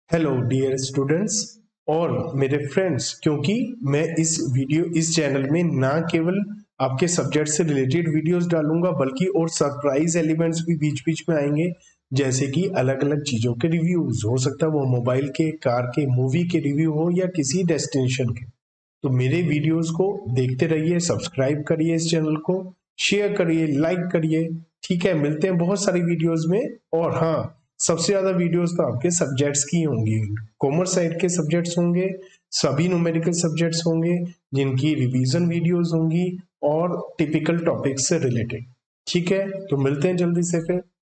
Hello dear students और मेरे friends, क्योंकि मैं इस चैनल में ना केवल आपके सब्जेक्ट से रिलेटेड वीडियोस डालूंगा बल्कि और सरप्राइज एलिमेंट्स भी बीच बीच में आएंगे। जैसे कि अलग अलग चीजों के रिव्यूज, हो सकता है वो मोबाइल के, कार के, मूवी के रिव्यू हो या किसी डेस्टिनेशन के। तो मेरे वीडियोस को देखते रहिए, सब्सक्राइब करिए इस चैनल को, शेयर करिए, लाइक करिए। ठीक है, मिलते हैं बहुत सारी वीडियोस में। और हाँ, सबसे ज्यादा वीडियोस तो आपके सब्जेक्ट्स की होंगी, कॉमर्स साइड के सब्जेक्ट्स होंगे, सभी न्यूमेरिकल सब्जेक्ट्स होंगे जिनकी रिवीजन वीडियोस होंगी और टिपिकल टॉपिक्स से रिलेटेड। ठीक है, तो मिलते हैं जल्दी से फिर।